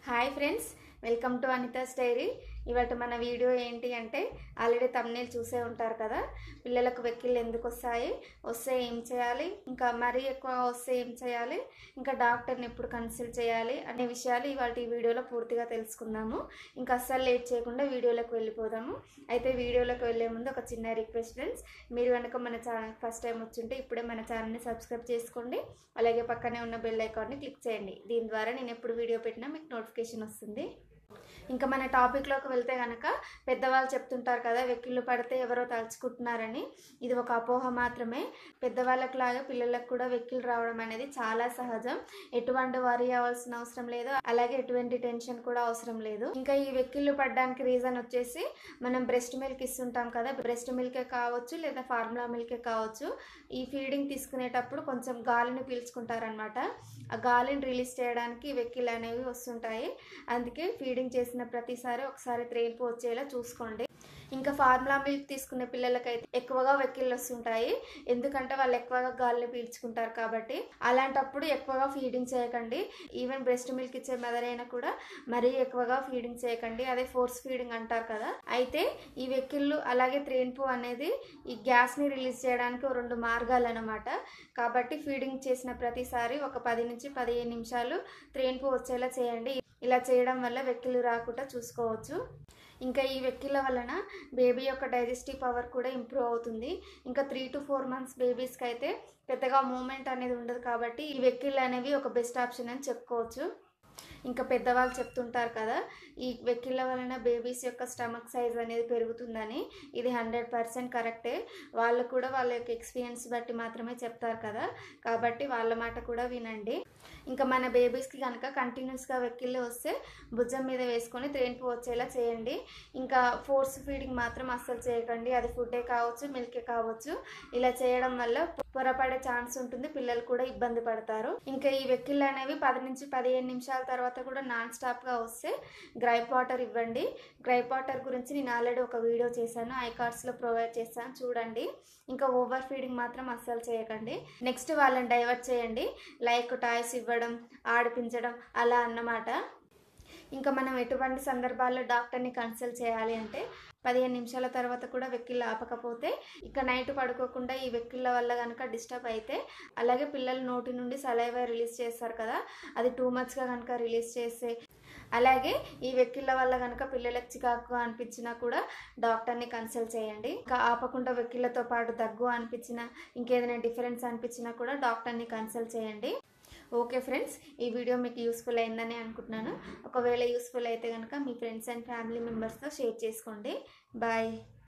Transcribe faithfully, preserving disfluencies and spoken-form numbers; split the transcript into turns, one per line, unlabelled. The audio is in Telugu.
Hi friends, welcome to Anita's diary. ఇవాళ మన వీడియో ఏంటి అంటే, ఆల్రెడీ తమ్నేల్ చూసే ఉంటారు కదా, పిల్లలకు వెక్కిళ్ళు ఎందుకు వస్తాయి, వస్తే ఏం చేయాలి, ఇంకా మరీ ఎక్కువ వస్తే ఏం చేయాలి, ఇంకా డాక్టర్ని ఎప్పుడు కన్సల్ట్ చేయాలి అనే విషయాలు ఇవాళ ఈ వీడియోలో పూర్తిగా తెలుసుకుందాము. ఇంకా అస్సలు లేట్ చేయకుండా వీడియోలోకి వెళ్ళిపోదాము. అయితే వీడియోలోకి వెళ్ళే ముందు ఒక చిన్న రిక్వెస్ట్ ఫ్రెండ్స్, మీరు కనుక మన ఛానల్ ఫస్ట్ టైం వచ్చింటే ఇప్పుడే మన ఛానల్ని సబ్స్క్రైబ్ చేసుకోండి. అలాగే పక్కనే ఉన్న బెల్ ఐకాన్ని క్లిక్ చేయండి. దీని ద్వారా నేను ఎప్పుడు వీడియో పెట్టినా మీకు నోటిఫికేషన్ వస్తుంది. ఇంకా మన టాపిక్లోకి వెళ్తే కనుక, పెద్దవాళ్ళు చెప్తుంటారు కదా వెక్కిళ్ళు పడితే ఎవరో తలుచుకుంటున్నారని. ఇది ఒక అపోహ మాత్రమే. పెద్దవాళ్ళకి లాగా పిల్లలకు కూడా వెక్కిళ్ళు రావడం అనేది చాలా సహజం. ఎటువంటి వరి అవ్వాల్సిన అవసరం లేదు, అలాగే ఎటువంటి టెన్షన్ కూడా అవసరం లేదు. ఇంకా ఈ వెక్కిళ్ళు పడడానికి రీజన్ వచ్చేసి, మనం బ్రెస్ట్ మిల్క్ ఇస్తుంటాం కదా, బ్రెస్ట్ మిల్కే కావచ్చు లేదా ఫార్ములా మిల్కే కావచ్చు, ఈ ఫీడింగ్ తీసుకునేటప్పుడు కొంచెం గాలిని పీల్చుకుంటారనమాట. ఆ గాలిని రిలీజ్ చేయడానికి వెక్కిళ్ళు అనేవి వస్తుంటాయి. అందుకే ఫీడింగ్ చేసిన ప్రతిసారి ఒకసారి త్రేన్పు వచ్చేలా చూసుకోండి. ఇంకా ఫార్ములా మిల్క్ తీసుకునే పిల్లలకైతే ఎక్కువగా వెక్కిళ్ళు వస్తుంటాయి, ఎందుకంటే వాళ్ళు ఎక్కువగా గాలిని పీల్చుకుంటారు కాబట్టి. అలాంటప్పుడు ఎక్కువగా ఫీడింగ్ చేయకండి. ఈవెన్ బ్రెస్ట్ మిల్క్ ఇచ్చే మదర్ అయినా కూడా మరీ ఎక్కువగా ఫీడింగ్ చేయకండి, అదే ఫోర్స్ ఫీడింగ్ అంటారు కదా. అయితే ఈ వెక్కిళ్ళు అలాగే త్రేన్పు అనేది ఈ గ్యాస్ని రిలీజ్ చేయడానికి రెండు మార్గాలు అన్నమాట. కాబట్టి ఫీడింగ్ చేసిన ప్రతిసారి ఒక పది నుంచి పదిహేను నిమిషాలు త్రేన్పు వచ్చేలా చేయండి. ఇలా చేయడం వల్ల వెక్కిళ్ళు రాకుండా చూసుకోవచ్చు. ఇంకా ఈ వెక్కిళ్ళ వలన బేబీ యొక్క డైజెస్టివ్ పవర్ కూడా ఇంప్రూవ్ అవుతుంది. ఇంకా త్రీ టు ఫోర్ మంత్స్ బేబీస్కి అయితే పెద్దగా మూమెంట్ అనేది ఉండదు, కాబట్టి ఈ వెక్కిళ్ళు అనేవి ఒక బెస్ట్ ఆప్షన్ అని చెప్పుకోవచ్చు. ఇంకా పెద్దవాళ్ళు చెప్తుంటారు కదా, ఈ వెక్కిళ్ళ వలన బేబీస్ యొక్క స్టమక్ సైజ్ అనేది పెరుగుతుందని. ఇది హండ్రెడ్ పర్సెంట్ కరెక్టే. వాళ్ళు కూడా వాళ్ళ యొక్క ఎక్స్పీరియన్స్ బట్టి మాత్రమే చెప్తారు కదా, కాబట్టి వాళ్ళ మాట కూడా వినండి. ఇంకా మన బేబీస్కి కనుక కంటిన్యూస్గా వెక్కిళ్ళు వస్తే భుజం మీద వేసుకొని త్రేన్పు వచ్చేలా చేయండి. ఇంకా ఫోర్స్ ఫీడింగ్ మాత్రం అస్సలు చేయకండి, అది ఫుడ్డే కావచ్చు మిల్కే కావచ్చు. ఇలా చేయడం వల్ల పొరపడే ఛాన్స్ ఉంటుంది, పిల్లలు కూడా ఇబ్బంది పడతారు. ఇంకా ఈ వెక్కిళ్ళు అనేవి పది నుంచి పదిహేను నిమిషాల తర్వాత కూడా నాన్ స్టాప్గా వస్తే గ్రైప్ వాటర్ ఇవ్వండి. గ్రైప్ వాటర్ గురించి నేను ఆల్రెడీ ఒక వీడియో చేశాను, ఐ కార్డ్స్లో ప్రొవైడ్ చేశాను, చూడండి. ఇంకా ఓవర్ ఫీడింగ్ మాత్రం అస్సలు చేయకండి. నెక్స్ట్ వాళ్ళని డైవర్ట్ చేయండి, లైక్ టాయ్స్ ఇవ్వడం, ఆడిపించడం అలా అన్నమాట. ఇంకా మనం ఎటువంటి సందర్భాల్లో డాక్టర్ని కన్సల్ట్ చేయాలి అంటే, పదిహేను నిమిషాల తర్వాత కూడా వెక్కిళ్ళు ఆపకపోతే, ఇక నైట్ పడుకోకుండా ఈ వెక్కిళ్ళ వల్ల కనుక డిస్టర్బ్ అయితే, అలాగే పిల్లలు నోటి నుండి సలైవా రిలీజ్ చేస్తారు కదా, అది టూ మచ్గా కనుక రిలీజ్ చేస్తే, అలాగే ఈ వెక్కిళ్ళ వల్ల కనుక పిల్లలకు చికాకు అనిపించినా కూడా డాక్టర్ని కన్సల్ట్ చేయండి. ఇంకా ఆపకుండా వెక్కిళ్ళతో పాటు దగ్గు అనిపించినా, ఇంకేదైనా డిఫరెన్స్ అనిపించినా కూడా డాక్టర్ని కన్సల్ట్ చేయండి. ఓకే ఫ్రెండ్స్, ఈ వీడియో మీకు యూస్ఫుల్ అయిందని అనుకుంటున్నాను. ఒకవేళ యూస్ఫుల్ అయితే కనుక మీ ఫ్రెండ్స్ అండ్ ఫ్యామిలీ మెంబర్స్తో షేర్ చేసుకోండి. బాయ్.